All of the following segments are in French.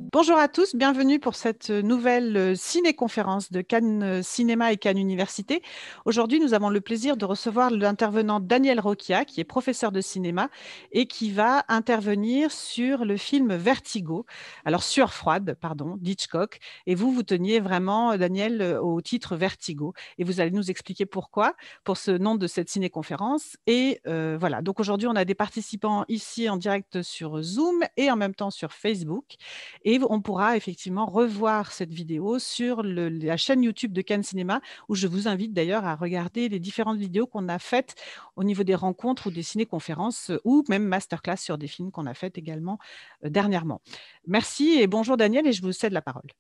Bonjour à tous, bienvenue pour cette nouvelle ciné-conférence de Cannes Cinéma et Cannes Université. Aujourd'hui, nous avons le plaisir de recevoir l'intervenant Daniel Rocchia, qui est professeur de cinéma et qui va intervenir sur le film Vertigo, alors Sueur froide, pardon, d'Hitchcock. Et vous teniez vraiment, Daniel, au titre Vertigo. Et vous allez nous expliquer pourquoi, pour ce nom de cette ciné-conférence. Et voilà, donc aujourd'hui, on a des participants ici en direct sur Zoom et en même temps sur Facebook. Et on pourra effectivement revoir cette vidéo sur la chaîne YouTube de Cannes Cinéma, où je vous invite d'ailleurs à regarder les différentes vidéos qu'on a faites au niveau des rencontres ou des ciné-conférences ou même masterclass sur des films qu'on a faites également dernièrement. Merci et bonjour Daniel, et je vous cède la parole.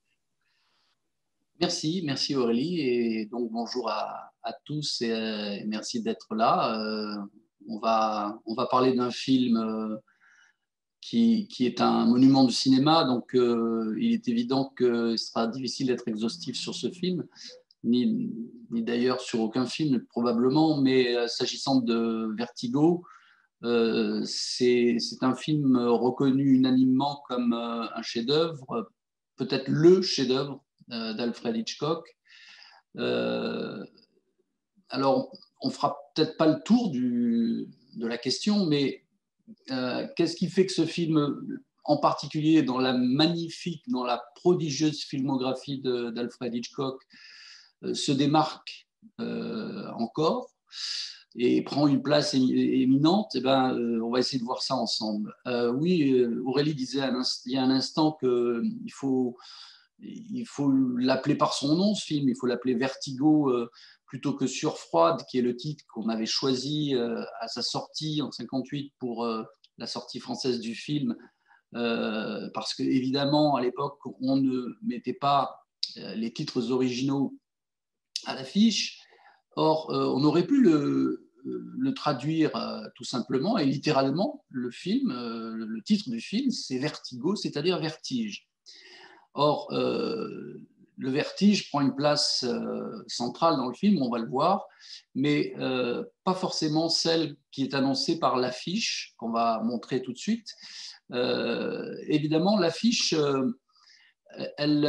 Merci Aurélie, et donc bonjour à tous et merci d'être là. On va parler d'un film qui est un monument du cinéma, donc il est évident qu'il sera difficile d'être exhaustif sur ce film, ni d'ailleurs sur aucun film probablement, mais s'agissant de Vertigo, c'est un film reconnu unanimement comme un chef-d'œuvre, peut-être le chef-d'œuvre d'Alfred Hitchcock. Euh, alors, on fera peut-être pas le tour de la question, mais qu'est-ce qui fait que ce film, en particulier dans la magnifique, dans la prodigieuse filmographie d'Alfred Hitchcock, se démarque encore et prend une place éminente? Eh ben, on va essayer de voir ça ensemble. Oui, Aurélie disait il y a un instant il faut l'appeler par son nom, ce film. Il faut l'appeler Vertigo plutôt que Sueur froide, qui est le titre qu'on avait choisi à sa sortie en 58 pour la sortie française du film. Parce que évidemment, à l'époque, on ne mettait pas les titres originaux à l'affiche. Or, on aurait pu le traduire tout simplement et littéralement. Le titre du film, c'est Vertigo, c'est-à-dire vertige. Or, le vertige prend une place centrale dans le film, on va le voir, mais pas forcément celle qui est annoncée par l'affiche qu'on va montrer tout de suite. Évidemment, l'affiche, elle,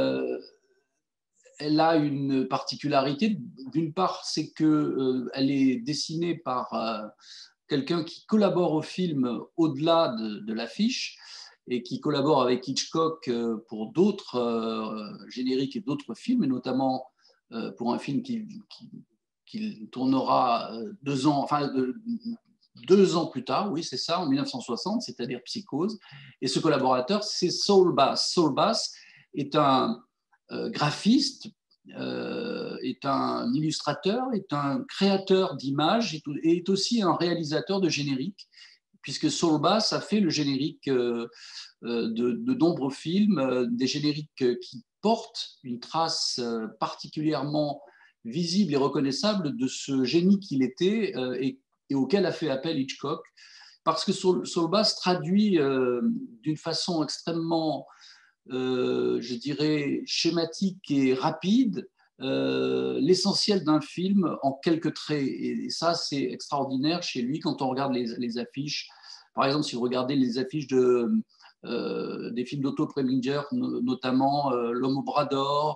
elle a une particularité. D'une part, c'est qu'elle est dessinée par quelqu'un qui collabore au film au-delà de l'affiche et qui collabore avec Hitchcock pour d'autres génériques et d'autres films, et notamment pour un film qui tournera 2 ans, enfin 2 ans plus tard, oui c'est ça, en 1960, c'est-à-dire Psychose. Et ce collaborateur, c'est Saul Bass. Saul Bass est un graphiste, est un illustrateur, est un créateur d'images et est aussi un réalisateur de génériques, puisque Saul Bass a fait le générique de nombreux films, des génériques qui portent une trace particulièrement visible et reconnaissable de ce génie qu'il était et auquel a fait appel Hitchcock, parce que Saul Bass traduit d'une façon extrêmement je dirais, schématique et rapide, l'essentiel d'un film en quelques traits. Et ça, c'est extraordinaire chez lui quand on regarde les affiches. Par exemple, si vous regardez les affiches des films d'Otto Preminger, notamment L'homme au bras d'or,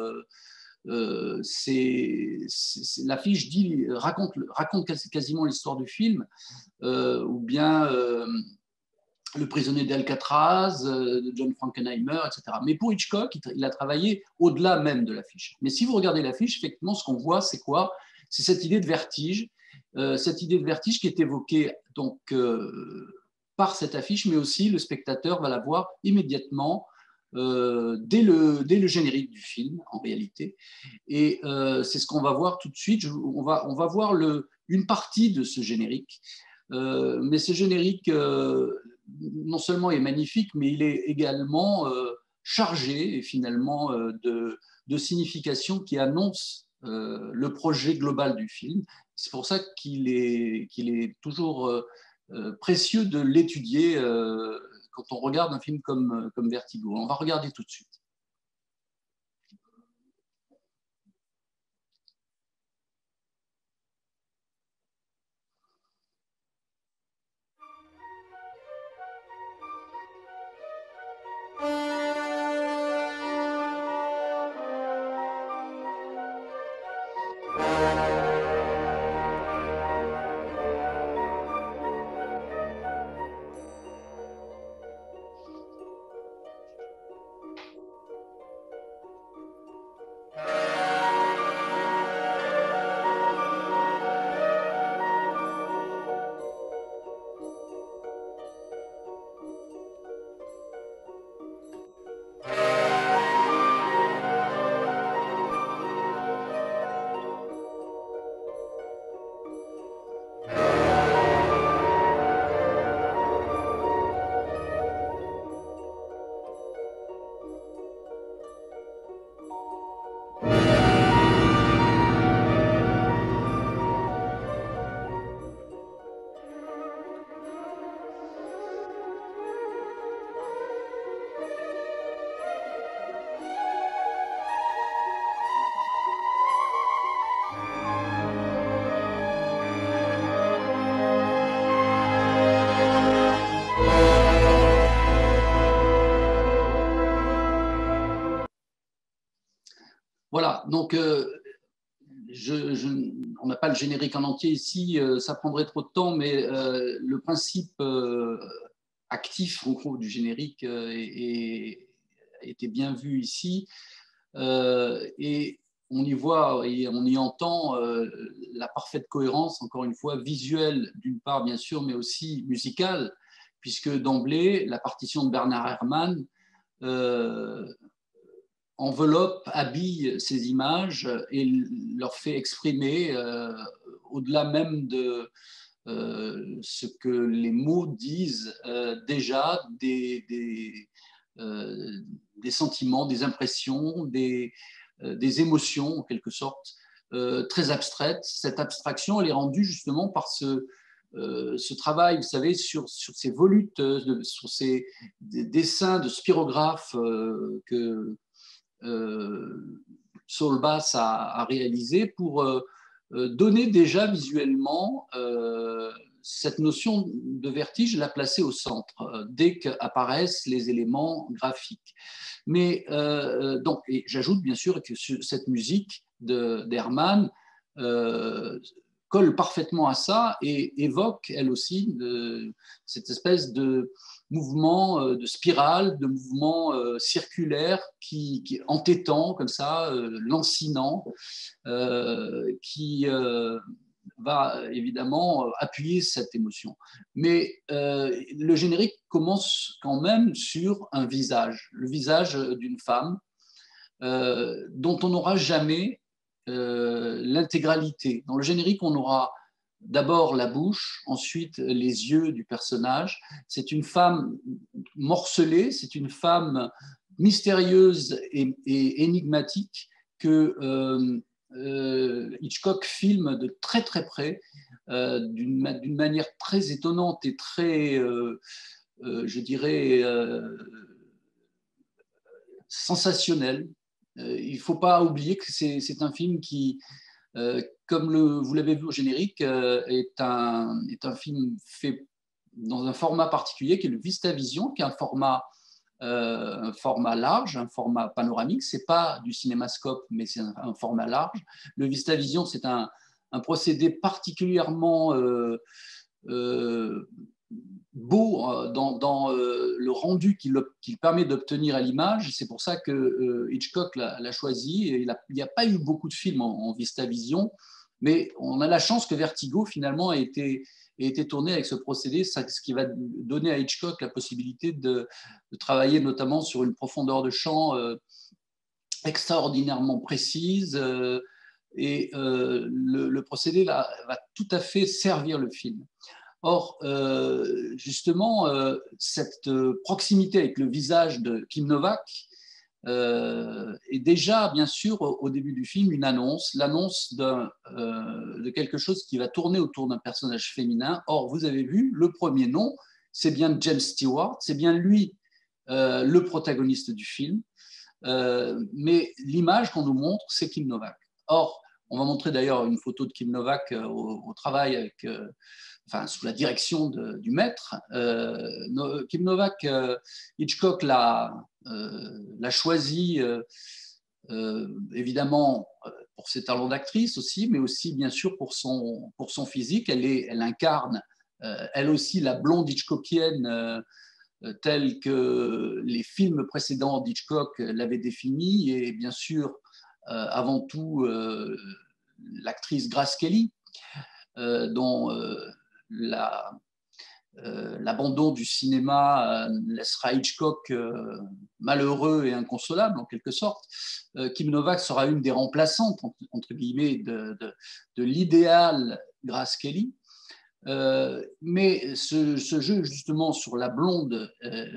l'affiche raconte quasiment l'histoire du film, ou bien le prisonnier d'Alcatraz, de John Frankenheimer, etc. Mais pour Hitchcock, il a travaillé au-delà même de l'affiche. Mais si vous regardez l'affiche, effectivement, ce qu'on voit, c'est quoi? C'est cette idée de vertige, qui est évoquée donc par cette affiche, mais aussi le spectateur va la voir immédiatement dès le générique du film, en réalité. Et c'est ce qu'on va voir tout de suite. On va voir une partie de ce générique. Mais ce générique, non seulement est magnifique, mais il est également chargé et finalement de signification qui annonce le projet global du film. C'est pour ça qu'il est toujours précieux de l'étudier quand on regarde un film comme Vertigo. On va regarder tout de suite. Donc, on n'a pas le générique en entier ici, ça prendrait trop de temps, mais le principe actif en gros, du générique était bien vu ici. Et on y voit et on y entend la parfaite cohérence, encore une fois, visuelle d'une part, bien sûr, mais aussi musicale, puisque d'emblée, la partition de Bernard Herrmann enveloppe, habille ces images et leur fait exprimer, au-delà même de ce que les mots disent, déjà des sentiments, des impressions, des émotions, en quelque sorte, très abstraites. Cette abstraction, elle est rendue justement par ce travail, vous savez, sur ces volutes, sur ces dessins de spirographes que Saul Bass a réalisé pour donner déjà visuellement cette notion de vertige, la placer au centre dès qu'apparaissent les éléments graphiques. Mais donc, et j'ajoute bien sûr que cette musique d'Herrmann colle parfaitement à ça et évoque elle aussi cette espèce de mouvement de spirale, de mouvement circulaire qui entêtant comme ça, lancinant, qui va évidemment appuyer cette émotion. Mais le générique commence quand même sur un visage, le visage d'une femme dont on n'aura jamais l'intégralité. Dans le générique, on aura d'abord la bouche, ensuite les yeux du personnage. C'est une femme morcelée, c'est une femme mystérieuse et énigmatique que Hitchcock filme de très très près, d'une manière très étonnante et très, je dirais, sensationnelle. Il ne faut pas oublier que c'est un film qui, comme vous l'avez vu au générique, est un film fait dans un format particulier qui est le VistaVision, qui est un format large, un format panoramique. Ce n'est pas du cinémascope, mais c'est un format large. Le VistaVision, c'est un procédé particulièrement beau dans le rendu qu'il permet d'obtenir à l'image. C'est pour ça que Hitchcock l'a choisi. Et il n'y a pas eu beaucoup de films en VistaVision, mais on a la chance que Vertigo, finalement, ait été tourné avec ce procédé, ce qui va donner à Hitchcock la possibilité de travailler notamment sur une profondeur de champ extraordinairement précise. Et le procédé va tout à fait servir le film. Or, justement, cette proximité avec le visage de Kim Novak est déjà, bien sûr, au début du film, l'annonce de quelque chose qui va tourner autour d'un personnage féminin. Or, vous avez vu, le premier nom, c'est bien James Stewart, c'est bien lui le protagoniste du film. Mais l'image qu'on nous montre, c'est Kim Novak. Or, on va montrer d'ailleurs une photo de Kim Novak au travail avec, sous la direction du maître. Kim Novak, Hitchcock l'a choisi évidemment pour ses talents d'actrice aussi, mais aussi bien sûr pour son physique. Elle incarne elle aussi la blonde hitchcockienne telle que les films précédents d'Hitchcock l'avaient définie, et bien sûr avant tout l'actrice Grace Kelly, dont l'abandon du cinéma laissera Hitchcock malheureux et inconsolable en quelque sorte. Kim Novak sera une des remplaçantes entre guillemets de l'idéal Grace Kelly. Mais ce jeu justement sur la blonde,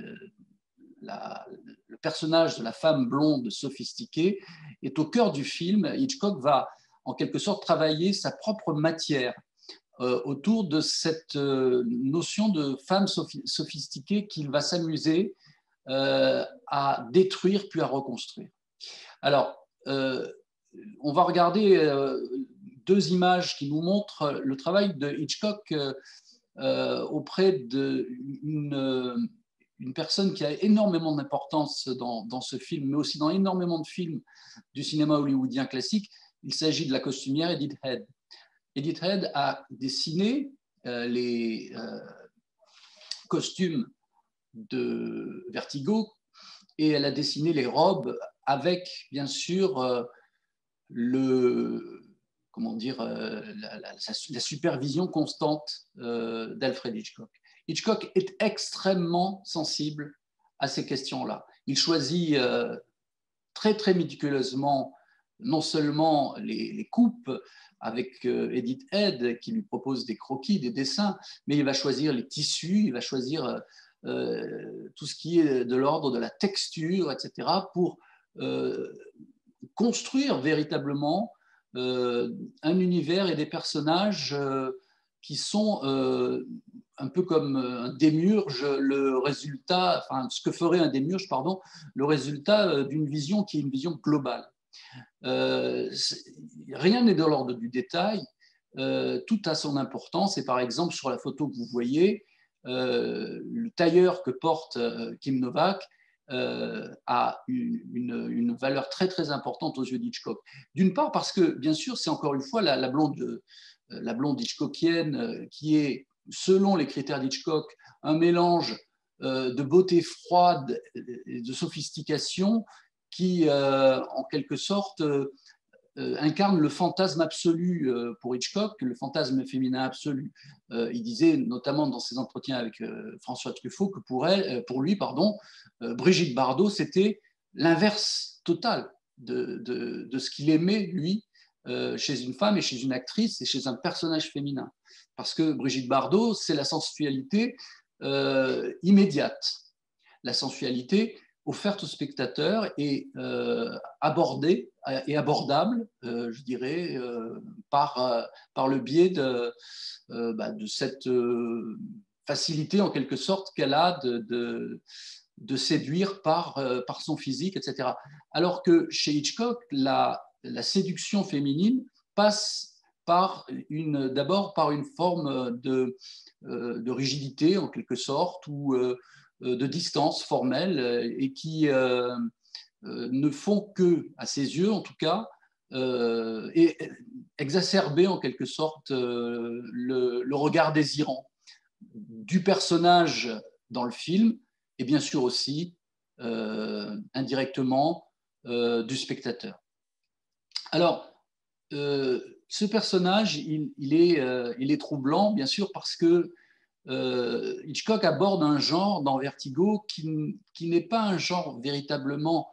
le personnage de la femme blonde sophistiquée est au cœur du film. Hitchcock va en quelque sorte travailler sa propre matière autour de cette notion de femme sophistiquée qu'il va s'amuser à détruire puis à reconstruire. Alors, on va regarder deux images qui nous montrent le travail de Hitchcock auprès d'une une personne qui a énormément d'importance dans ce film, mais aussi dans énormément de films du cinéma hollywoodien classique. Il s'agit de la costumière Edith Head. Edith Head a dessiné les costumes de Vertigo et elle a dessiné les robes avec, bien sûr, la supervision constante d'Alfred Hitchcock. Hitchcock est extrêmement sensible à ces questions-là. Il choisit très, très méticuleusement non seulement les coupes avec Edith Head qui lui propose des croquis, des dessins, mais il va choisir les tissus, il va choisir tout ce qui est de l'ordre de la texture, etc., pour construire véritablement un univers et des personnages qui sont un peu comme un démiurge, le résultat, enfin ce que ferait un démiurge, pardon, le résultat d'une vision qui est une vision globale. Rien n'est de l'ordre du détail, tout a son importance, et par exemple sur la photo que vous voyez, le tailleur que porte Kim Novak a une valeur très très importante aux yeux d'Hitchcock. D'une part parce que, bien sûr, c'est encore une fois la blonde hitchcockienne qui est, selon les critères d'Hitchcock, un mélange de beauté froide et de sophistication qui, en quelque sorte, incarne le fantasme absolu pour Hitchcock, le fantasme féminin absolu. Il disait notamment dans ses entretiens avec François Truffaut que pour lui, Brigitte Bardot, c'était l'inverse total de ce qu'il aimait, lui, chez une femme et chez une actrice et chez un personnage féminin. Parce que Brigitte Bardot, c'est la sensualité immédiate, la sensualité offerte au spectateur et abordée et abordable, je dirais, par le biais de cette facilité, en quelque sorte, qu'elle a de séduire par son physique, etc. Alors que chez Hitchcock, la séduction féminine passe d'abord par une forme de rigidité, en quelque sorte, ou de distance formelle, et qui ne font que, à ses yeux en tout cas, et exacerber en quelque sorte le regard désirant du personnage dans le film, et bien sûr aussi indirectement du spectateur. Alors, ce personnage, il est troublant, bien sûr, parce que Hitchcock aborde un genre dans Vertigo qui n'est pas un genre véritablement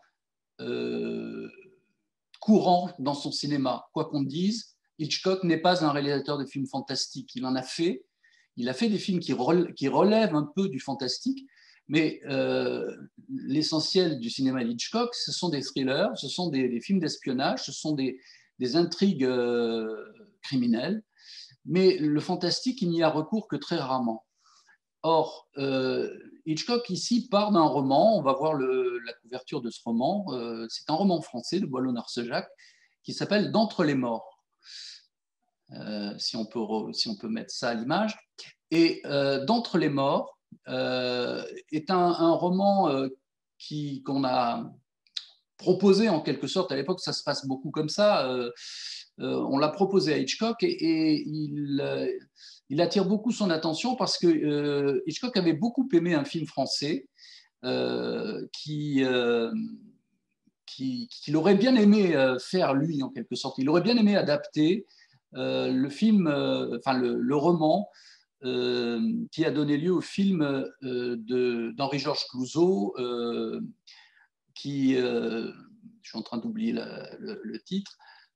courant dans son cinéma. Quoi qu'on dise, Hitchcock n'est pas un réalisateur de films fantastiques. Il a fait des films qui relèvent un peu du fantastique, mais l'essentiel du cinéma d'Hitchcock, ce sont des thrillers, ce sont des films d'espionnage, ce sont des intrigues criminelles. Mais le fantastique, il n'y a recours que très rarement. Or, Hitchcock ici part d'un roman, on va voir la couverture de ce roman, c'est un roman français de Boileau-Narcejac qui s'appelle D'entre les morts, si on peut mettre ça à l'image. Et D'entre les morts est un roman qu'on a proposé en quelque sorte, à l'époque ça se passe beaucoup comme ça, on l'a proposé à Hitchcock et il attire beaucoup son attention parce que Hitchcock avait beaucoup aimé un film français qu'il aurait bien aimé faire lui en quelque sorte. Il aurait bien aimé adapter le film, le roman qui a donné lieu au film d'Henri-Georges Clouzot, je suis en train d'oublier le titre,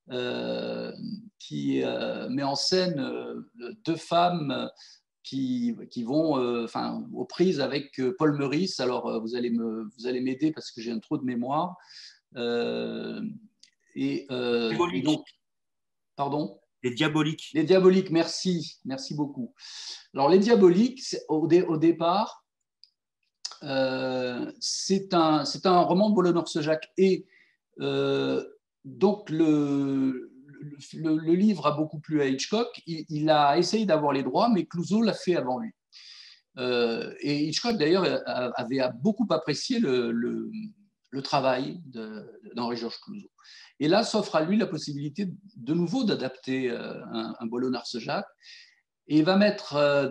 qui met en scène deux femmes qui vont aux prises avec Paul Meurice. Alors, vous allez m'aider parce que j'ai un trou de mémoire. Et donc, pardon ? Les Diaboliques. Les Diaboliques, merci beaucoup. Alors, Les Diaboliques, au départ, c'est un roman de Boileau-Narcejac et donc le livre a beaucoup plu à Hitchcock. Il a essayé d'avoir les droits, mais Clouzot l'a fait avant lui. Et Hitchcock, d'ailleurs, avait beaucoup apprécié le travail d'Henri-Georges Clouzot. Et là, s'offre à lui la possibilité de nouveau d'adapter un Boileau-Narcejac. Et il va mettre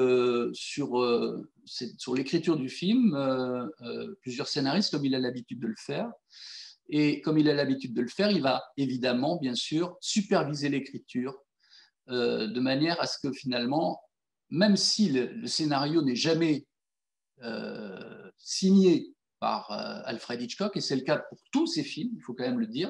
sur l'écriture du film plusieurs scénaristes, comme il a l'habitude de le faire. Et comme il a l'habitude de le faire, il va évidemment, bien sûr, superviser l'écriture de manière à ce que finalement, même si le scénario n'est jamais signé par Alfred Hitchcock, et c'est le cas pour tous ses films, il faut quand même le dire,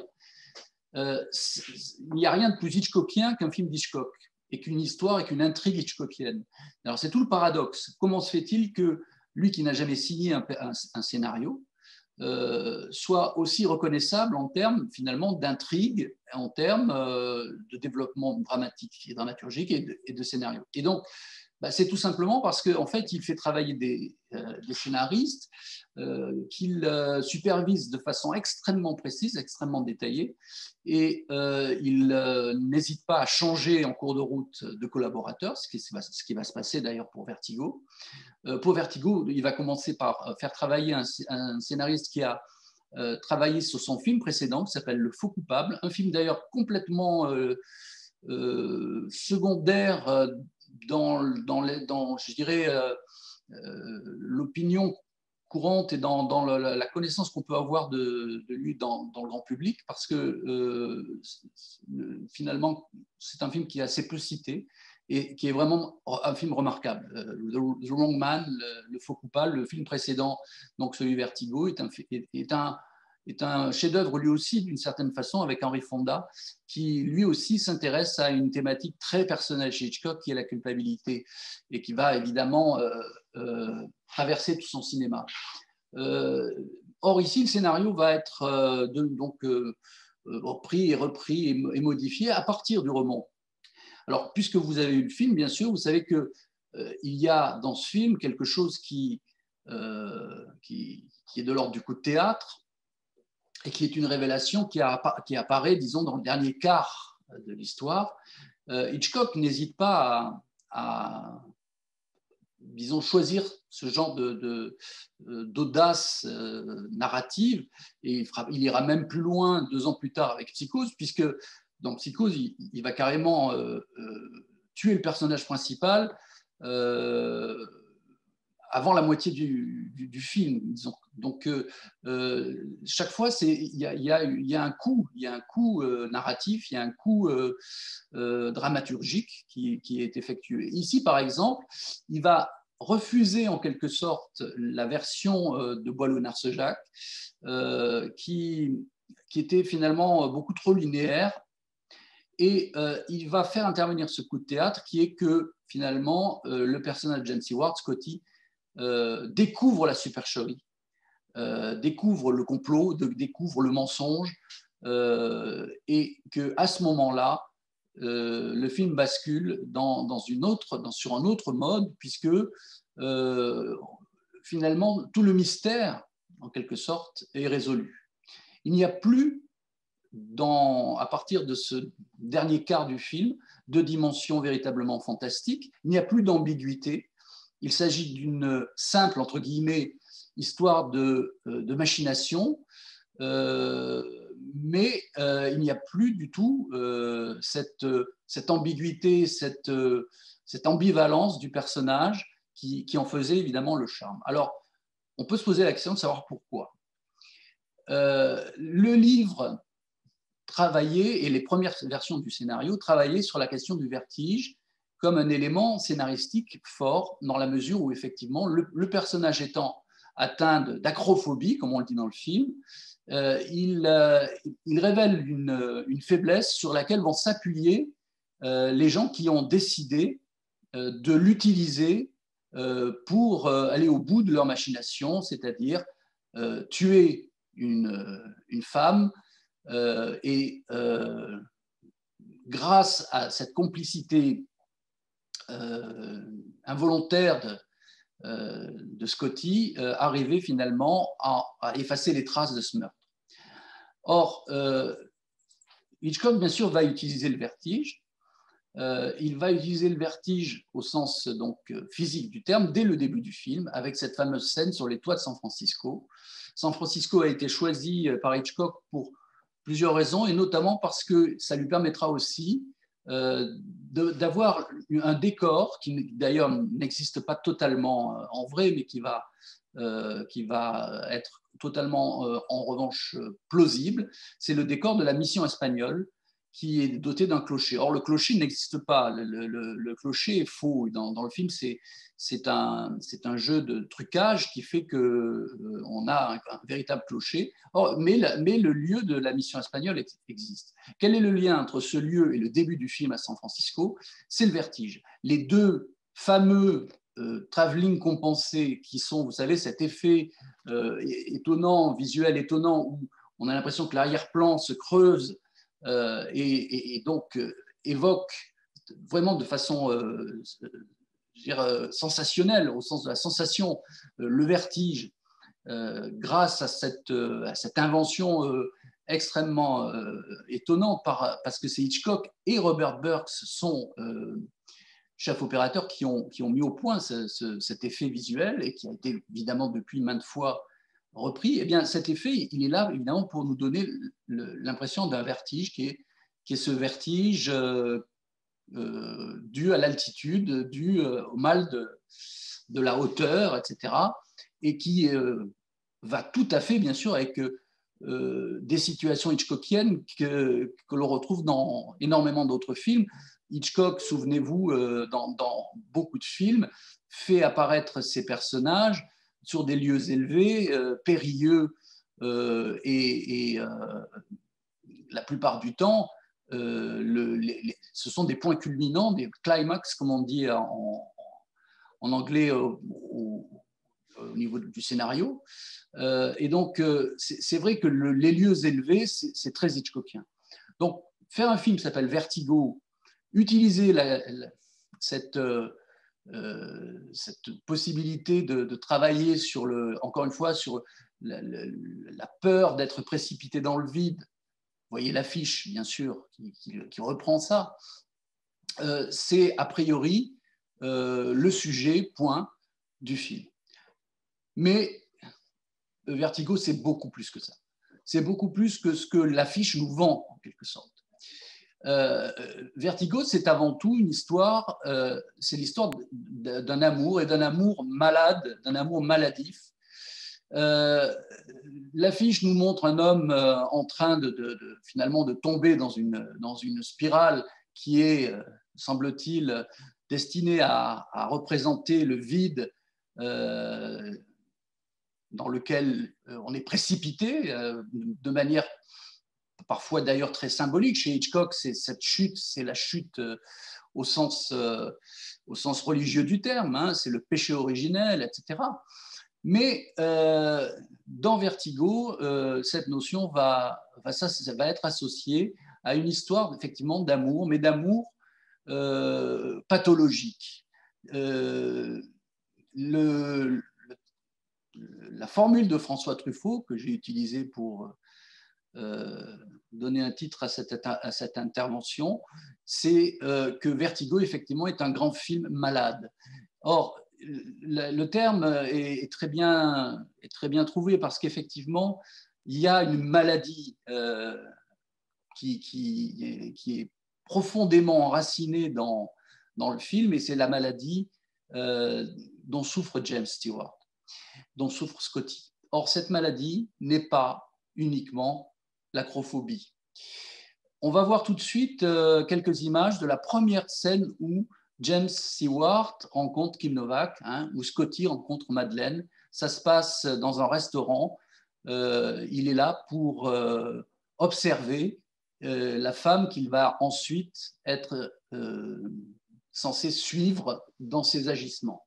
il n'y a rien de plus Hitchcockien qu'un film d'Hitchcock, et qu'une histoire et qu'une intrigue hitchcockienne. Alors c'est tout le paradoxe. Comment se fait-il que lui qui n'a jamais signé un scénario soit aussi reconnaissable en termes finalement d'intrigue, en termes de développement dramatique et dramaturgique et de scénario. Et donc, c'est tout simplement parce qu'en fait, il fait travailler des scénaristes qu'il supervise de façon extrêmement précise, extrêmement détaillée, et il n'hésite pas à changer en cours de route de collaborateurs, ce qui va se passer d'ailleurs pour Vertigo. Pour Vertigo, il va commencer par faire travailler un scénariste qui a travaillé sur son film précédent, qui s'appelle Le Faux Coupable, un film d'ailleurs complètement secondaire je dirais, l'opinion courante et dans la connaissance qu'on peut avoir de lui dans le grand public, parce que finalement, c'est un film qui est assez peu cité et qui est vraiment un film remarquable. The Wrong Man, le Faux Coupable, le film précédent, donc celui Vertigo, est un chef-d'œuvre lui aussi d'une certaine façon, avec Henry Fonda, qui lui aussi s'intéresse à une thématique très personnelle chez Hitchcock, qui est la culpabilité, et qui va évidemment traverser tout son cinéma. Or ici, le scénario va être repris et repris et modifié à partir du roman. Alors, puisque vous avez vu le film, bien sûr, vous savez qu'il y a dans ce film quelque chose qui est de l'ordre du coup de théâtre, et qui est une révélation qui apparaît, disons, dans le dernier quart de l'histoire. Hitchcock n'hésite pas à disons, choisir ce genre d'audace narrative, et il ira même plus loin 2 ans plus tard avec Psychose, puisque dans Psychose, il va carrément tuer le personnage principal avant la moitié du film, disons. Donc, chaque fois, il y a un coup narratif, il y a un coup dramaturgique qui est effectué. Ici, par exemple, il va refuser en quelque sorte la version de Boileau-Narcejac, qui était finalement beaucoup trop linéaire, et il va faire intervenir ce coup de théâtre qui est que finalement le personnage de James Stewart, Scotty, découvre la supercherie, découvre le complot, découvre le mensonge, et qu'à ce moment-là, le film bascule sur un autre mode, puisque finalement tout le mystère, en quelque sorte, est résolu. Il n'y a plus, à partir de ce dernier quart du film, de dimension véritablement fantastique, il n'y a plus d'ambiguïté. Il s'agit d'une simple, entre guillemets, histoire de machination, mais il n'y a plus du tout cette ambiguïté, cette ambivalence du personnage qui en faisait évidemment le charme. Alors, on peut se poser la question de savoir pourquoi. Le livre travaillait, et les premières versions du scénario travaillaient sur la question du vertige comme un élément scénaristique fort, dans la mesure où effectivement le personnage étant atteint d'acrophobie, comme on le dit dans le film, il révèle une faiblesse sur laquelle vont s'appuyer les gens qui ont décidé de l'utiliser pour aller au bout de leur machination, c'est-à-dire tuer une femme, et grâce à cette complicité involontaire de Scotty, arriver finalement à effacer les traces de ce meurtre. Or, Hitchcock, bien sûr, va utiliser le vertige, il va utiliser le vertige au sens donc physique du terme dès le début du film, avec cette fameuse scène sur les toits de San Francisco. San Francisco a été choisi par Hitchcock pour plusieurs raisons, et notamment parce que ça lui permettra aussi d'avoir un décor qui d'ailleurs n'existe pas totalement en vrai, mais qui va être totalement en revanche plausible. C'est le décor de la mission espagnole qui est doté d'un clocher. Or, le clocher n'existe pas. Le clocher est faux. Dans le film, c'est un jeu de trucage qui fait qu'on a un véritable clocher. Or, mais le lieu de la mission espagnole existe. Quel est le lien entre ce lieu et le début du film à San Francisco? C'est le vertige. Les deux fameux travelling compensé qui sont, vous savez, cet effet étonnant, visuel étonnant, où on a l'impression que l'arrière-plan se creuse et donc évoque vraiment de façon sensationnelle, au sens de la sensation, le vertige, grâce à cette invention extrêmement étonnante, parce que c'est Hitchcock et Robert Burks sont chefs opérateurs qui ont mis au point cet effet visuel et qui a été évidemment depuis maintes fois repris. Eh bien, cet effet, il est là évidemment pour nous donner l'impression d'un vertige qui est ce vertige dû à l'altitude, dû au mal de la hauteur, etc. Et qui va tout à fait, bien sûr, avec des situations hitchcockiennes que l'on retrouve dans énormément d'autres films. Hitchcock, souvenez-vous, dans beaucoup de films, fait apparaître ces personnages sur des lieux élevés, périlleux, et la plupart du temps, ce sont des points culminants, des climax, comme on dit en anglais au niveau du scénario. Et donc, c'est vrai que les lieux élevés, c'est très Hitchcockien. Donc, faire un film qui s'appelle Vertigo, utiliser cette possibilité de travailler sur encore une fois, sur la peur d'être précipité dans le vide. Vous voyez l'affiche, bien sûr, qui reprend ça. C'est a priori le sujet, point, du film. Mais Vertigo, c'est beaucoup plus que ça. C'est beaucoup plus que ce que l'affiche nous vend, en quelque sorte. Vertigo, c'est avant tout une histoire, c'est l'histoire d'un amour, et d'un amour malade, d'un amour maladif. L'affiche nous montre un homme en train finalement de tomber dans une spirale qui est, semble-t-il, destinée à représenter le vide dans lequel on est précipité de manière parfois d'ailleurs très symbolique. Chez Hitchcock, cette chute, c'est la chute au sens religieux du terme, hein, c'est le péché originel, etc. Mais dans Vertigo, cette notion va être associée à une histoire effectivement d'amour, mais d'amour pathologique. La formule de François Truffaut, que j'ai utilisée pour donner un titre à cette intervention, c'est que Vertigo, effectivement, est un grand film malade. Or, le terme est très bien trouvé parce qu'effectivement, il y a une maladie qui est profondément enracinée dans le film, et c'est la maladie dont souffre James Stewart, dont souffre Scotty. Or, cette maladie n'est pas uniquement l'acrophobie. On va voir tout de suite quelques images de la première scène où James Stewart rencontre Kim Novak, hein, où Scotty rencontre Madeleine. Ça se passe dans un restaurant. Il est là pour observer la femme qu'il va ensuite être censé suivre dans ses agissements.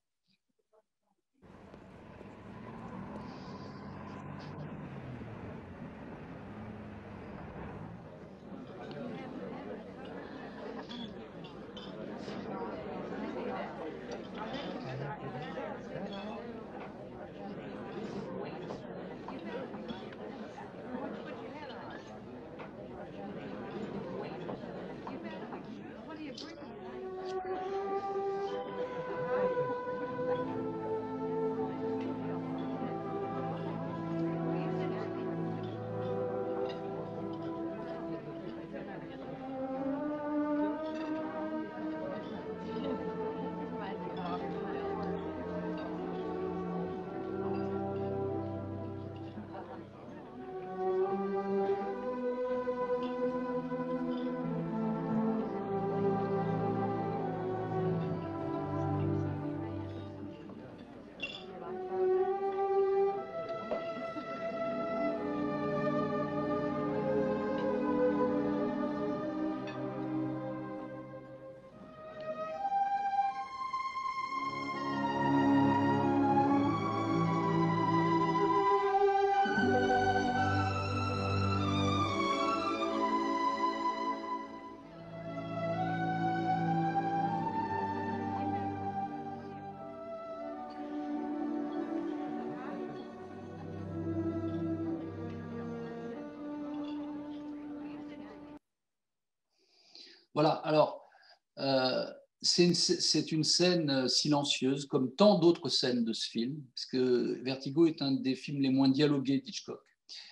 Voilà, alors, c'est une scène silencieuse, comme tant d'autres scènes de ce film, parce que Vertigo est un des films les moins dialogués d'Hitchcock.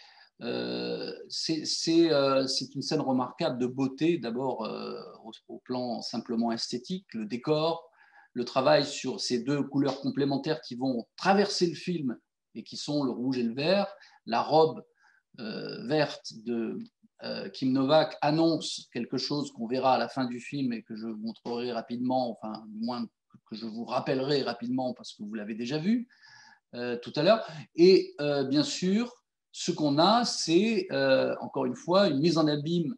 C'est une scène remarquable de beauté, d'abord au plan simplement esthétique, le décor, le travail sur ces deux couleurs complémentaires qui vont traverser le film et qui sont le rouge et le vert. La robe verte de Kim Novak annonce quelque chose qu'on verra à la fin du film et que je vous montrerai rapidement, enfin du moins que je vous rappellerai rapidement parce que vous l'avez déjà vu tout à l'heure. Et bien sûr, ce qu'on a, c'est encore une fois une mise en abîme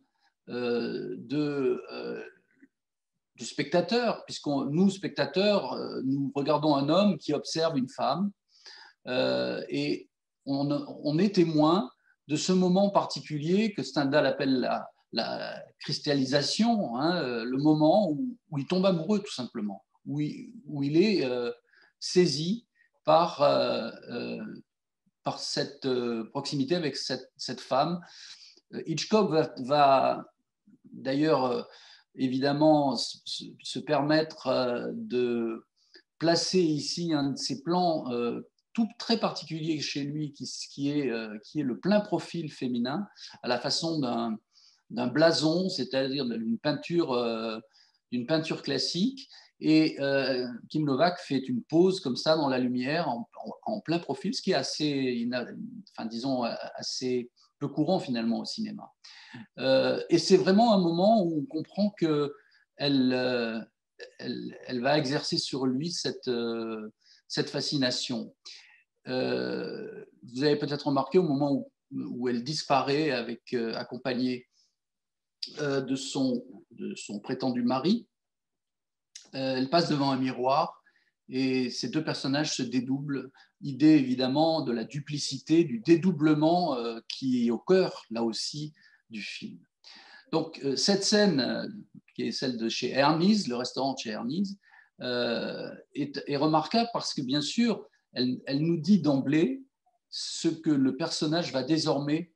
du spectateur, puisque nous, spectateurs, nous regardons un homme qui observe une femme et on est témoin de ce moment particulier que Stendhal appelle la cristallisation, hein, le moment où il tombe amoureux tout simplement, où il est saisi par, par cette proximité avec cette femme. Hitchcock va d'ailleurs évidemment se permettre de placer ici un de ses plans tout très particulier chez lui, qui est le plein profil féminin, à la façon d'un blason, c'est-à-dire d'une peinture classique. Et Kim Novak fait une pose comme ça dans la lumière, en plein profil, ce qui est assez, enfin, disons, assez peu courant finalement au cinéma. Et c'est vraiment un moment où on comprend qu'elle elle va exercer sur lui cette fascination. Vous avez peut-être remarqué au moment où elle disparaît accompagnée de son prétendu mari, elle passe devant un miroir et ces deux personnages se dédoublent. Idée évidemment de la duplicité, du dédoublement qui est au cœur, là aussi, du film. Donc, cette scène, qui est celle de chez Ernie's, le restaurant de chez Ernie's, est remarquable parce que, bien sûr, elle nous dit d'emblée ce que le personnage va désormais,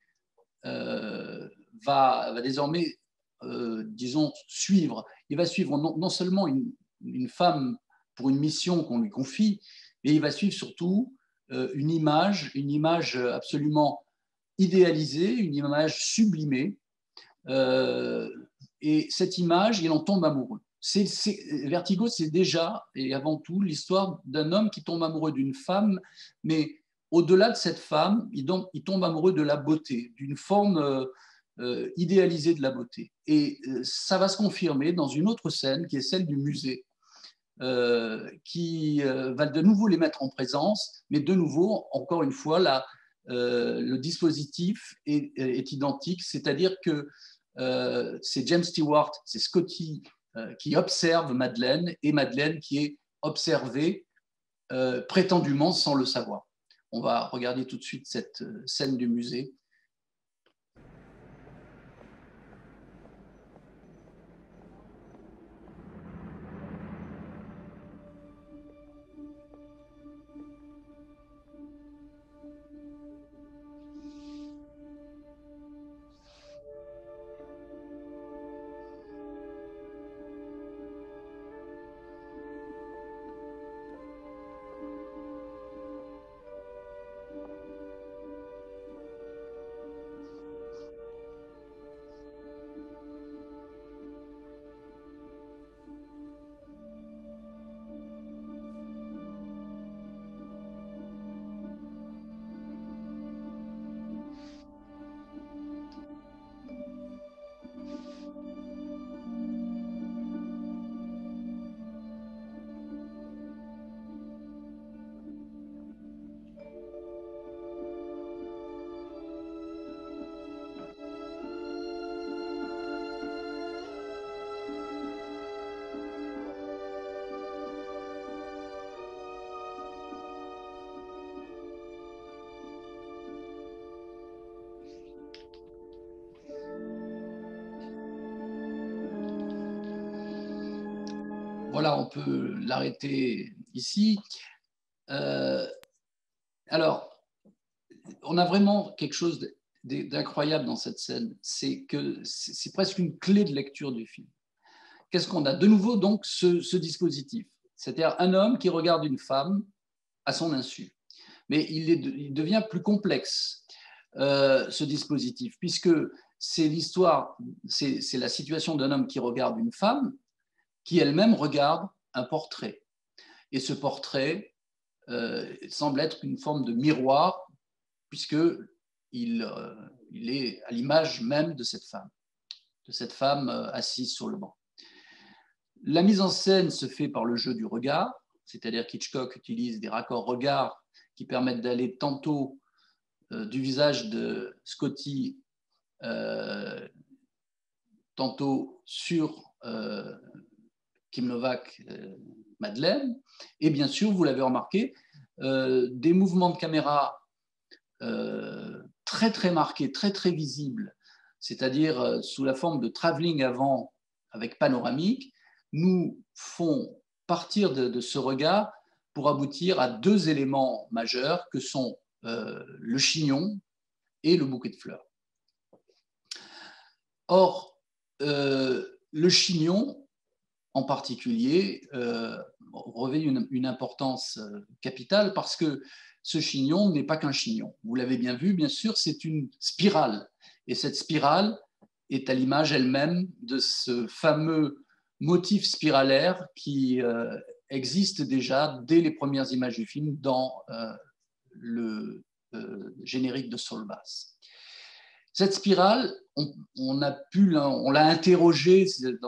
disons, suivre. Il va suivre non seulement une femme pour une mission qu'on lui confie, mais il va suivre surtout une image absolument idéalisée, une image sublimée. Et cette image, il en tombe amoureux. Vertigo, c'est déjà et avant tout l'histoire d'un homme qui tombe amoureux d'une femme, mais au-delà de cette femme, il tombe amoureux de la beauté, d'une forme idéalisée de la beauté. Et ça va se confirmer dans une autre scène qui est celle du musée, qui va de nouveau les mettre en présence, mais de nouveau, encore une fois, le dispositif est identique, c'est-à-dire que c'est James Stewart, c'est Scotty qui observe Madeleine et Madeleine qui est observée prétendument sans le savoir. On va regarder tout de suite cette scène du musée. Voilà, on peut l'arrêter ici. Alors, on a vraiment quelque chose d'incroyable dans cette scène. C'est que c'est presque une clé de lecture du film. qu'est-ce qu'on a? De nouveau, donc, ce dispositif. C'est-à-dire un homme qui regarde une femme à son insu. Mais il devient plus complexe, ce dispositif, puisque c'est l'histoire, c'est la situation d'un homme qui regarde une femme qui elle-même regarde un portrait. Et ce portrait semble être une forme de miroir, puisqu'il est à l'image même de cette femme assise sur le banc. La mise en scène se fait par le jeu du regard, c'est-à-dire qu'Hitchcock utilise des raccords regards qui permettent d'aller tantôt du visage de Scotty, tantôt sur Kim Novak, Madeleine, et bien sûr, vous l'avez remarqué, des mouvements de caméra très très marqués, très très visibles, c'est-à-dire sous la forme de travelling avant avec panoramique, nous font partir de ce regard pour aboutir à deux éléments majeurs que sont le chignon et le bouquet de fleurs. Or, le chignon, en particulier, revêt une importance capitale parce que ce chignon n'est pas qu'un chignon. Vous l'avez bien vu, bien sûr, c'est une spirale. Et cette spirale est à l'image elle-même de ce fameux motif spiralaire qui existe déjà dès les premières images du film dans le générique de Saul Bass. Cette spirale, on l'a interrogée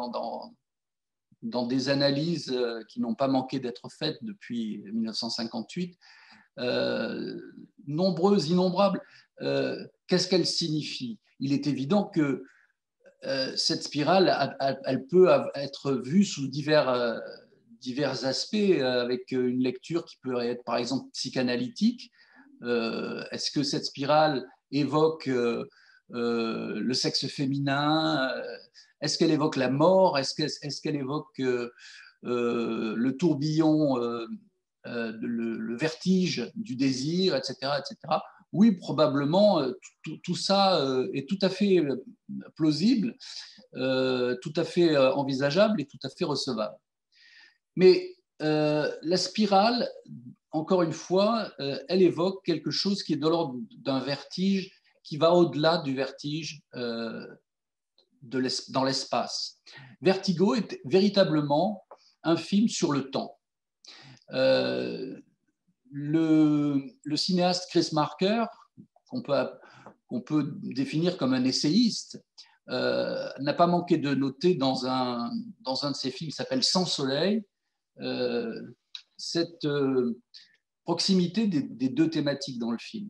dans des analyses qui n'ont pas manqué d'être faites depuis 1958, nombreuses, innombrables. Qu'est-ce qu'elle signifie? Il est évident que cette spirale, elle peut être vue sous divers aspects, avec une lecture qui peut être par exemple psychanalytique. Est-ce que cette spirale évoque le sexe féminin? Est-ce qu'elle évoque la mort? Est-ce qu'elle évoque le tourbillon, le vertige du désir, etc., etc. Oui, probablement, tout ça est tout à fait plausible, tout à fait envisageable et tout à fait recevable. Mais la spirale, encore une fois, elle évoque quelque chose qui est de l'ordre d'un vertige qui va au-delà du vertige dans l'espace. Vertigo est véritablement un film sur le temps. Le cinéaste Chris Marker, qu'on peut définir comme un essayiste, n'a pas manqué de noter dans un de ses films qui s'appelle Sans soleil, cette proximité des deux thématiques dans le film.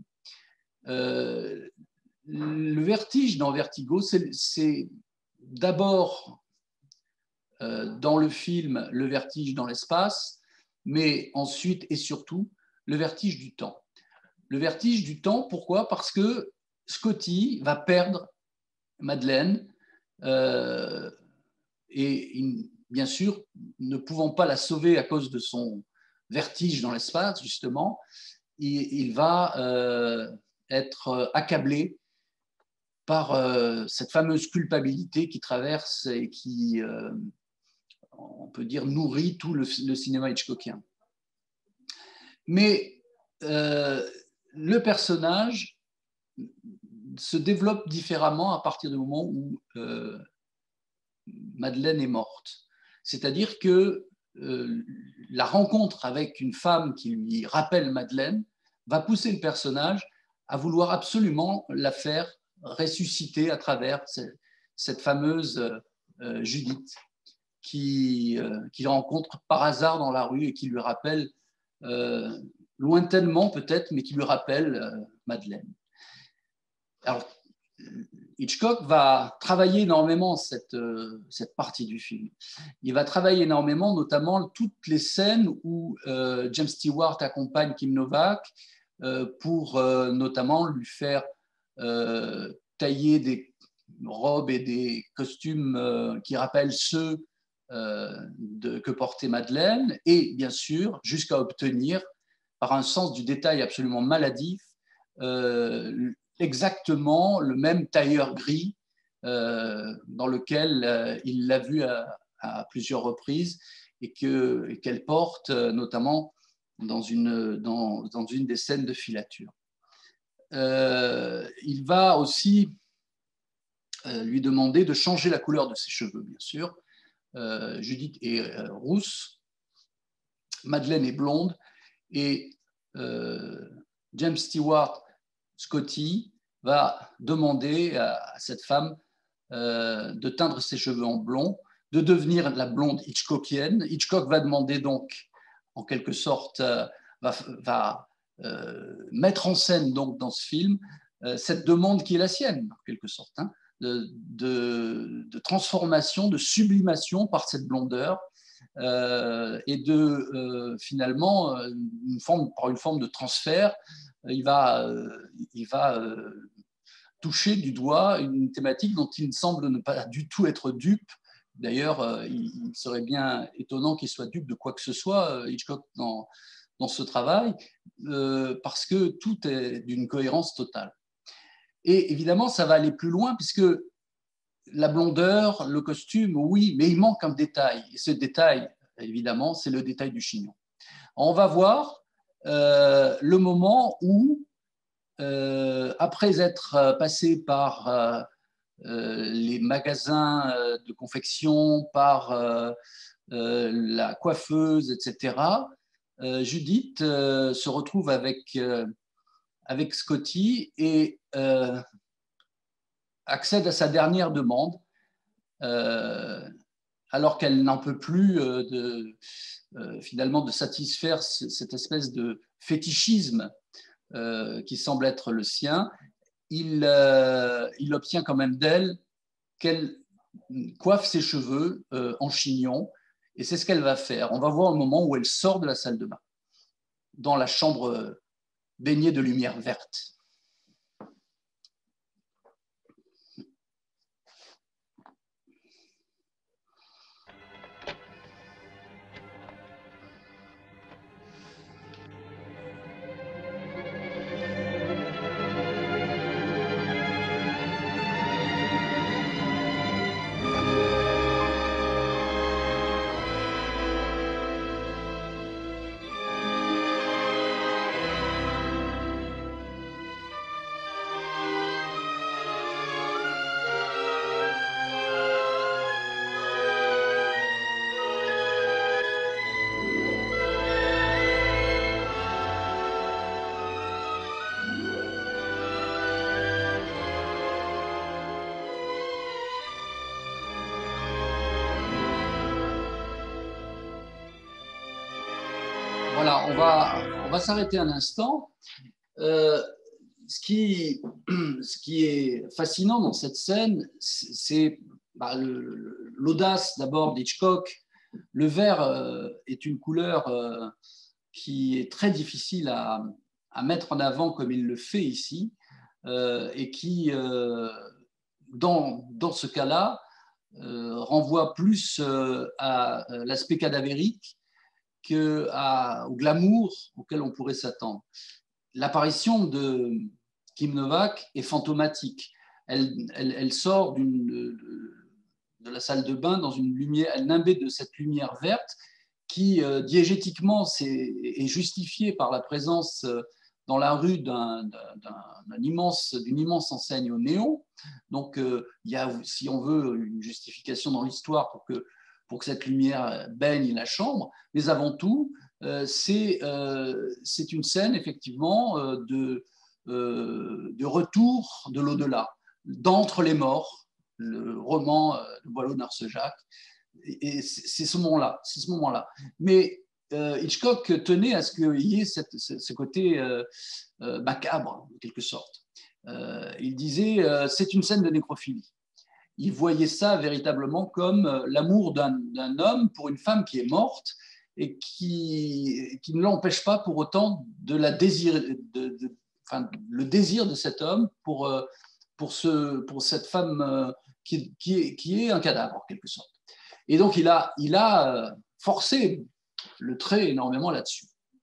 Le vertige dans Vertigo, c'est d'abord dans le film le vertige dans l'espace, mais ensuite et surtout le vertige du temps. Le vertige du temps, pourquoi? Parce que Scotty va perdre Madeleine et bien sûr, ne pouvant pas la sauver à cause de son vertige dans l'espace, justement, il va être accablé par cette fameuse culpabilité qui traverse et qui, on peut dire, nourrit tout le cinéma hitchcockien. Mais le personnage se développe différemment à partir du moment où Madeleine est morte. C'est-à-dire que la rencontre avec une femme qui lui rappelle Madeleine va pousser le personnage à vouloir absolument la faire ressusciter à travers cette fameuse Judith qu'il rencontre par hasard dans la rue et qui lui rappelle, lointainement peut-être, mais qui lui rappelle Madeleine. Alors, Hitchcock va travailler énormément cette partie du film. Il va travailler énormément, notamment toutes les scènes où James Stewart accompagne Kim Novak pour notamment lui faire tailler des robes et des costumes qui rappellent ceux que portait Madeleine, et bien sûr, jusqu'à obtenir, par un sens du détail absolument maladif, exactement le même tailleur gris dans lequel il l'a vu à plusieurs reprises et qu'elle porte notamment dans une des scènes de filature. Il va aussi lui demander de changer la couleur de ses cheveux, bien sûr. Judith est rousse, Madeleine est blonde, et James Stewart Scotty va demander à cette femme de teindre ses cheveux en blond, de devenir la blonde Hitchcockienne. Hitchcock va demander donc, en quelque sorte, va mettre en scène donc dans ce film cette demande qui est la sienne, en quelque sorte, hein, de transformation, de sublimation par cette blondeur et de finalement par une forme de transfert, il va toucher du doigt une thématique dont il semble ne pas du tout être dupe. D'ailleurs, il serait bien étonnant qu'il soit dupe de quoi que ce soit, Hitchcock, dans ce travail, parce que tout est d'une cohérence totale. Et évidemment, ça va aller plus loin, puisque la blondeur, le costume, oui, mais il manque un détail. Et ce détail, évidemment, c'est le détail du chignon. On va voir le moment où, après être passé par les magasins de confection, par la coiffeuse, etc., Judith se retrouve avec Scotty et accède à sa dernière demande, alors qu'elle n'en peut plus finalement de satisfaire cette espèce de fétichisme qui semble être le sien. Il obtient quand même d'elle qu'elle coiffe ses cheveux en chignon, et c'est ce qu'elle va faire. On va voir un moment où elle sort de la salle de bain, dans la chambre baignée de lumière verte. Voilà, on va s'arrêter un instant. Ce qui est fascinant dans cette scène, c'est l'audace d'abord d'Hitchcock. Le vert est une couleur qui est très difficile à mettre en avant comme il le fait ici, et qui, dans ce cas-là, renvoie plus à l'aspect cadavérique qu'au glamour auquel on pourrait s'attendre. L'apparition de Kim Novak est fantomatique. Elle sort de la salle de bain dans une lumière, elle nimbée de cette lumière verte qui, diégétiquement, est justifiée par la présence dans la rue d'une immense enseigne au néon. Donc, il y a, si on veut, une justification dans l'histoire pour que cette lumière baigne la chambre, mais avant tout, c'est une scène effectivement de retour de l'au-delà, d'entre les morts, le roman de Boileau-Narcejac, et c'est ce moment-là. Mais Hitchcock tenait à ce qu'il y ait ce côté macabre, en quelque sorte. Il disait c'est une scène de nécrophilie. Il voyait ça véritablement comme l'amour d'un homme pour une femme qui est morte et qui ne l'empêche pas pour autant de la désirer, le désir de cet homme pour cette femme qui est un cadavre, en quelque sorte. Et donc, il a forcé le trait énormément là-dessus.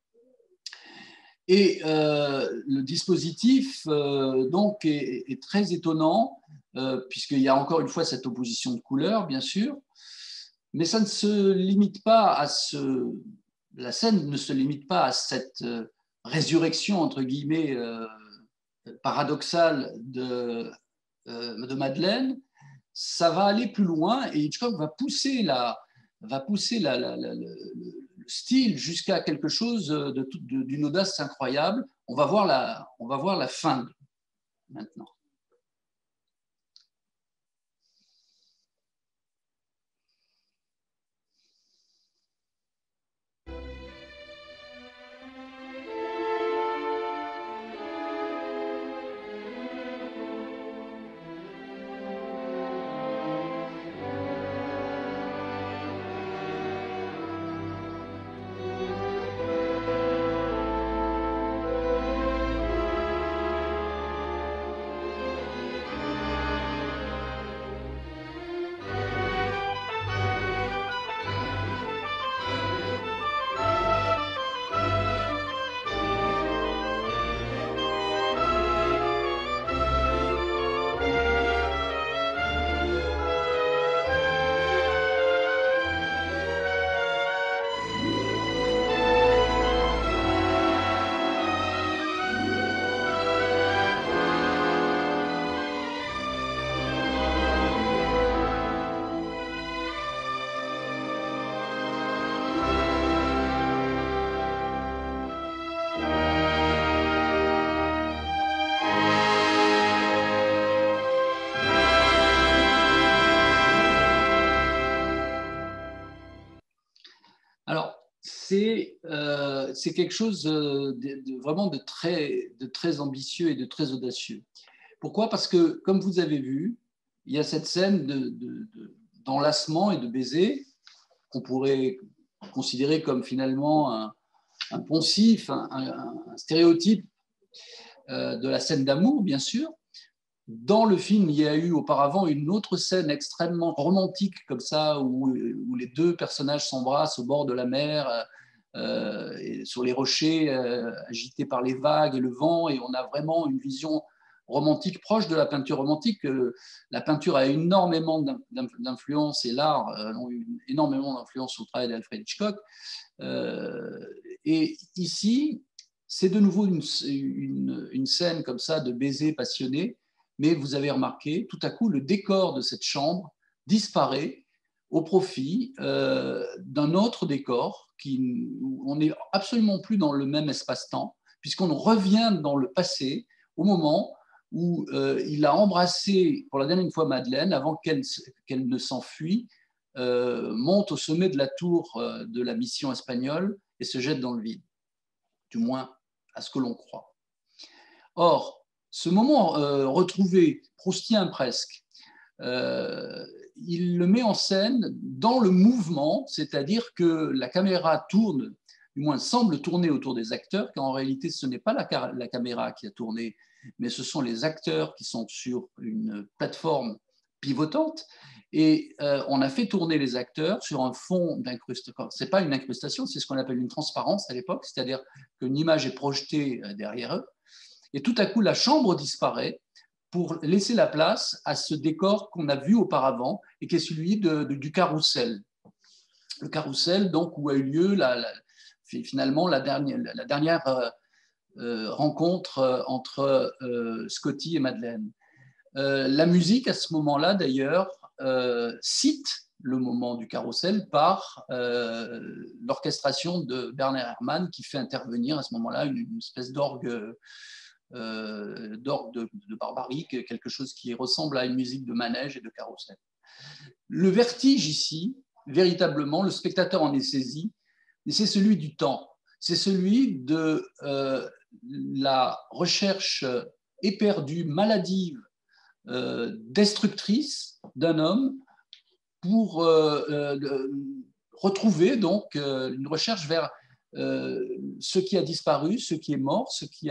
Et le dispositif donc est très étonnant, puisqu'il y a encore une fois cette opposition de couleurs, bien sûr. Mais ça ne se limite pas à la scène ne se limite pas à cette résurrection, entre guillemets, paradoxale de Madeleine. Ça va aller plus loin et Hitchcock va pousser le style jusqu'à quelque chose d'une audace incroyable. On va voir la fin maintenant. Alors, c'est quelque chose vraiment de très ambitieux et de très audacieux. Pourquoi? Parce que, comme vous avez vu, il y a cette scène d'enlacement et de baiser qu'on pourrait considérer comme finalement un poncif, un stéréotype de la scène d'amour, bien sûr. Dans le film, il y a eu auparavant une autre scène extrêmement romantique comme ça, où les deux personnages s'embrassent au bord de la mer, et sur les rochers, agités par les vagues et le vent, et on a vraiment une vision romantique proche de la peinture romantique. La peinture a énormément d'influence, et l'art a eu énormément d'influence sur le travail d'Alfred Hitchcock. Et ici, c'est de nouveau une scène comme ça de baiser passionné. Mais vous avez remarqué, tout à coup, le décor de cette chambre disparaît au profit d'un autre décor où on n'est absolument plus dans le même espace-temps, puisqu'on revient dans le passé, au moment où il a embrassé pour la dernière fois Madeleine, avant qu'elle ne s'enfuit, monte au sommet de la tour de la mission espagnole et se jette dans le vide, du moins à ce que l'on croit. Or, ce moment retrouvé, proustien presque, il le met en scène dans le mouvement, c'est-à-dire que la caméra tourne, du moins semble tourner autour des acteurs, car en réalité ce n'est pas la caméra qui a tourné, mais ce sont les acteurs qui sont sur une plateforme pivotante, et on a fait tourner les acteurs sur un fond d'incrustation. Ce n'est pas une incrustation, c'est ce qu'on appelle une transparence à l'époque, c'est-à-dire qu'une image est projetée derrière eux. Et tout à coup, la chambre disparaît pour laisser la place à ce décor qu'on a vu auparavant et qui est celui du carrousel. Le carrousel, donc, où a eu lieu finalement la dernière rencontre entre Scotty et Madeleine. La musique, à ce moment-là, d'ailleurs, cite le moment du carrousel par l'orchestration de Bernard Herrmann, qui fait intervenir à ce moment-là une espèce d'orgue de barbarique, quelque chose qui ressemble à une musique de manège et de carrousel. Le vertige ici, véritablement, le spectateur en est saisi, et c'est celui du temps, c'est celui de la recherche éperdue, maladive, destructrice d'un homme pour retrouver donc une recherche vers ce qui a disparu, ce qui est mort, ce qui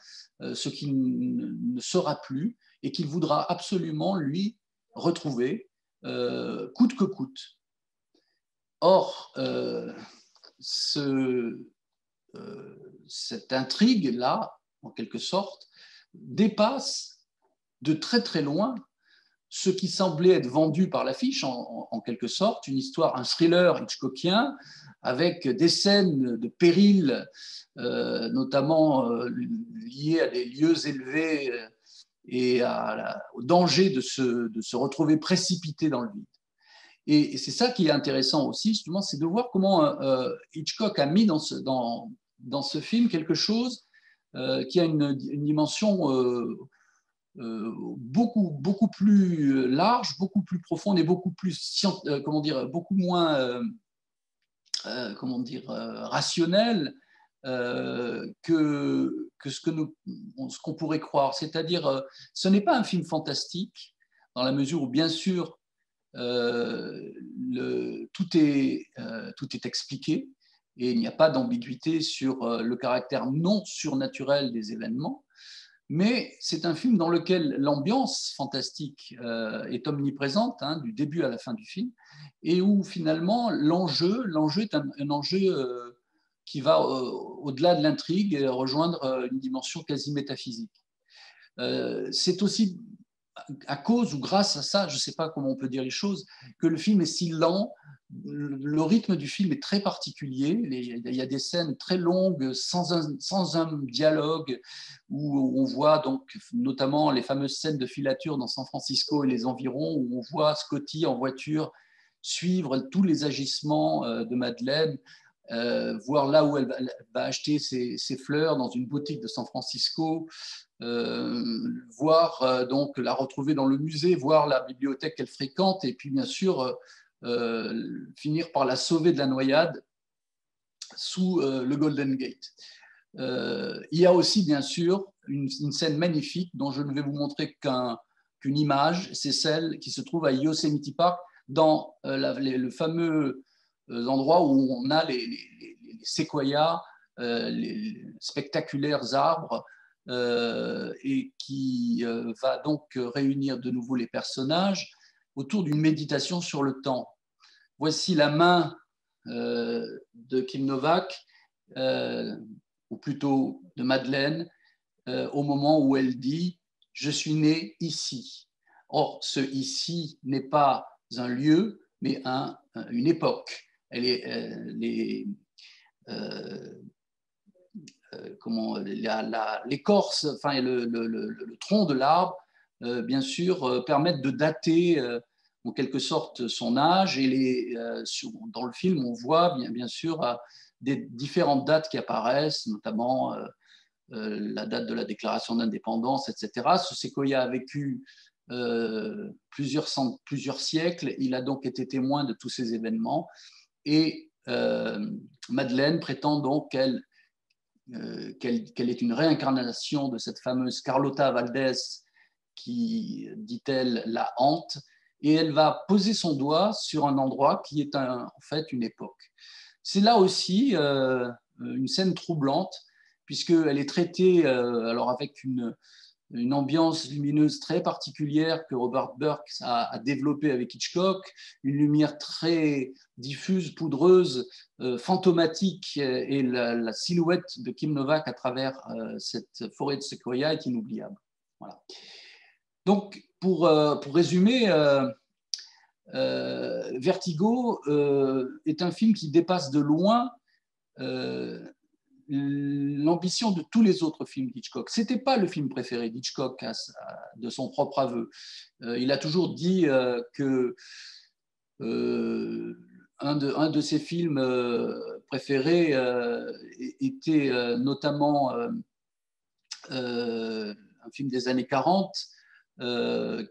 ne sera plus et qu'il voudra absolument, lui, retrouver, coûte que coûte. Or, cette intrigue-là, en quelque sorte, dépasse de très très loin ce qui semblait être vendu par l'affiche, en quelque sorte, une histoire, un thriller hitchcockien, avec des scènes de péril, notamment liées à des lieux élevés et au danger de se retrouver précipité dans le vide. Et c'est ça qui est intéressant aussi, justement, c'est de voir comment Hitchcock a mis dans ce film quelque chose qui a une dimension beaucoup plus large, beaucoup plus profonde et beaucoup plus, comment dire, beaucoup moins rationnelle que ce qu'on pourrait croire. C'est-à-dire, ce n'est pas un film fantastique, dans la mesure où, bien sûr, tout est expliqué et il n'y a pas d'ambiguïté sur le caractère non surnaturel des événements, mais c'est un film dans lequel l'ambiance fantastique est omniprésente, hein, du début à la fin du film, et où finalement l'enjeu est un enjeu qui va au-delà de l'intrigue et rejoindre une dimension quasi métaphysique. C'est aussi à cause ou grâce à ça, je ne sais pas comment on peut dire les choses, que le film est si lent. Le rythme du film est très particulier. Il y a des scènes très longues, sans un dialogue, où on voit donc notamment les fameuses scènes de filature dans San Francisco et les environs, où on voit Scotty en voiture suivre tous les agissements de Madeleine, voir là où elle va acheter ses fleurs dans une boutique de San Francisco, voir donc la retrouver dans le musée, voir la bibliothèque qu'elle fréquente, et puis bien sûr finir par la sauver de la noyade sous le Golden Gate. Il y a aussi bien sûr une scène magnifique dont je ne vais vous montrer qu'une image, c'est celle qui se trouve à Yosemite Park, dans le fameux endroit où on a les séquoias, les spectaculaires arbres, et qui va donc réunir de nouveau les personnages autour d'une méditation sur le temps. Voici la main de Kim Novak, ou plutôt de Madeleine, au moment où elle dit « Je suis née ici ». Or, ce « ici » n'est pas un lieu, mais une époque. L'écorce, enfin le tronc de l'arbre, bien sûr, permettent de dater en quelque sorte son âge. Et dans le film, on voit bien sûr des différentes dates qui apparaissent, notamment la date de la déclaration d'indépendance, etc. Ce séquoia a vécu plusieurs siècles. Il a donc été témoin de tous ces événements. Et Madeleine prétend donc qu'elle est une réincarnation de cette fameuse Carlota Valdés qui, dit-elle, la hante, et elle va poser son doigt sur un endroit qui est en fait une époque. C'est là aussi une scène troublante, puisqu'elle est traitée alors avec une ambiance lumineuse très particulière que Robert Burke a développée avec Hitchcock, une lumière très diffuse, poudreuse, fantomatique, et la silhouette de Kim Novak à travers cette forêt de séquoia est inoubliable. Voilà. Donc, pour résumer, Vertigo est un film qui dépasse de loin l'ambition de tous les autres films d'Hitchcock. Ce n'était pas le film préféré d'Hitchcock, de son propre aveu. Il a toujours dit que un de ses films préférés était notamment un film des années 40 dont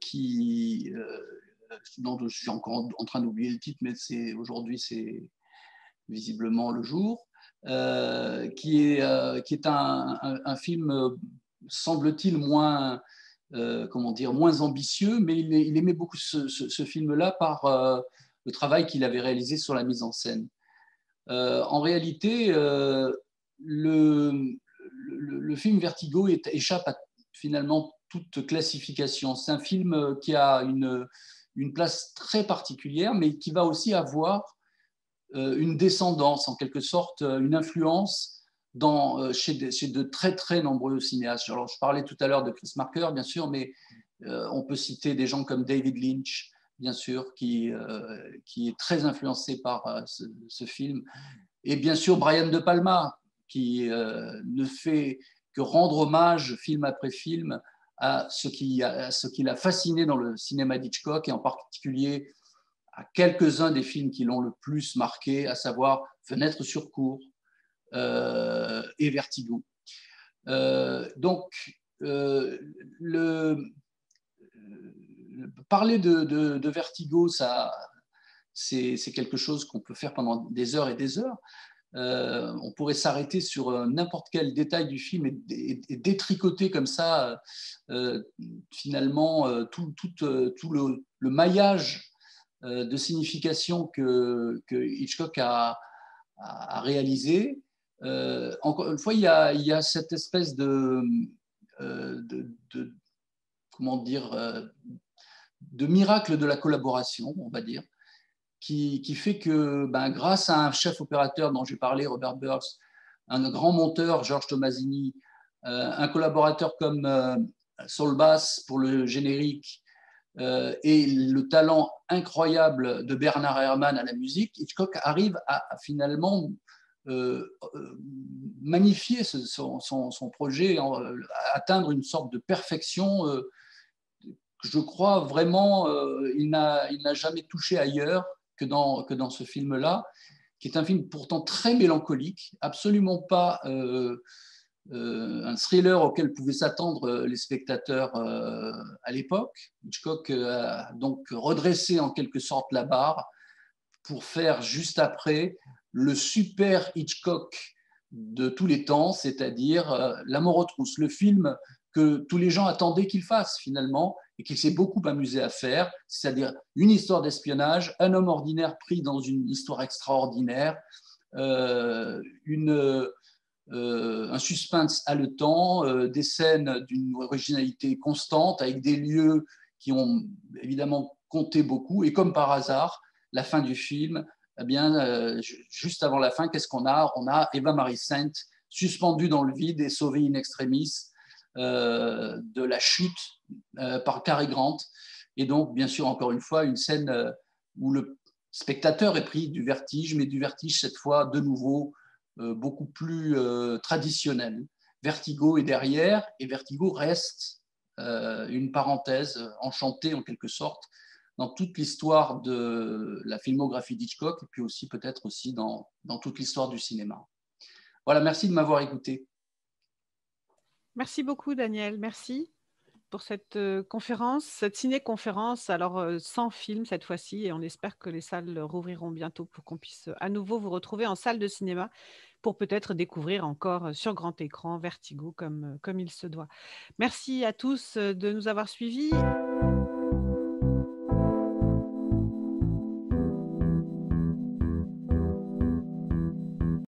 je suis encore en train d'oublier le titre, mais aujourd'hui c'est visiblement le jour, qui est un film, semble-t-il, moins ambitieux, mais il aimait beaucoup ce film-là par le travail qu'il avait réalisé sur la mise en scène. En réalité, le film Vertigo échappe à finalement toute classification. C'est un film qui a une place très particulière, mais qui va aussi avoir une descendance, en quelque sorte, une influence chez de très très nombreux cinéastes. Alors, je parlais tout à l'heure de Chris Marker, bien sûr, mais On peut citer des gens comme David Lynch, bien sûr, qui est très influencé par ce film. Et bien sûr, Brian De Palma, qui ne fait que rendre hommage, film après film, à ce qui l'a fasciné dans le cinéma d'Hitchcock, et en particulier à quelques-uns des films qui l'ont le plus marqué, à savoir Fenêtre sur cour et Vertigo. Donc, parler de Vertigo, c'est quelque chose qu'on peut faire pendant des heures et des heures. On pourrait s'arrêter sur n'importe quel détail du film et détricoter comme ça, finalement, tout le maillage de signification que Hitchcock a réalisé. Encore une fois, il y a cette espèce de comment dire, de miracle de la collaboration, on va dire, qui fait que grâce à un chef opérateur dont j'ai parlé, Robert Burks, un grand monteur, Georges Tomasini, un collaborateur comme Saul Bass pour le générique, et le talent incroyable de Bernard Herrmann à la musique, Hitchcock arrive à finalement magnifier son projet, à atteindre une sorte de perfection que je crois vraiment il n'a jamais touché ailleurs que dans ce film-là, qui est un film pourtant très mélancolique, absolument pas un thriller auquel pouvaient s'attendre les spectateurs à l'époque. Hitchcock a donc redressé en quelque sorte la barre pour faire juste après le super Hitchcock de tous les temps, c'est-à-dire La mort aux trousses, le film que tous les gens attendaient qu'il fasse finalement et qu'il s'est beaucoup amusé à faire, c'est-à-dire une histoire d'espionnage, un homme ordinaire pris dans une histoire extraordinaire, un suspense haletant, des scènes d'une originalité constante avec des lieux qui ont évidemment compté beaucoup. Et comme par hasard, la fin du film, eh bien, juste avant la fin, qu'est-ce qu'on a? On a Eva Marie Saint suspendue dans le vide et sauvée in extremis de la chute par Cary Grant. Et donc, bien sûr, encore une fois, une scène où le spectateur est pris du vertige, mais du vertige cette fois de nouveau beaucoup plus traditionnel. Vertigo est derrière et Vertigo reste une parenthèse enchantée en quelque sorte dans toute l'histoire de la filmographie d'Hitchcock et puis aussi peut-être aussi dans toute l'histoire du cinéma. Voilà, merci de m'avoir écouté. Merci beaucoup, Daniel. Merci pour cette conférence, cette ciné-conférence, alors sans film cette fois-ci, et on espère que les salles rouvriront bientôt pour qu'on puisse à nouveau vous retrouver en salle de cinéma pour peut-être découvrir encore sur grand écran Vertigo comme il se doit. Merci à tous de nous avoir suivis.